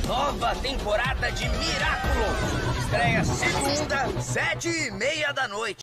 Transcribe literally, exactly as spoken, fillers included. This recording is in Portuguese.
Nova temporada de Miraculous. Estreia segunda, sete e meia da noite.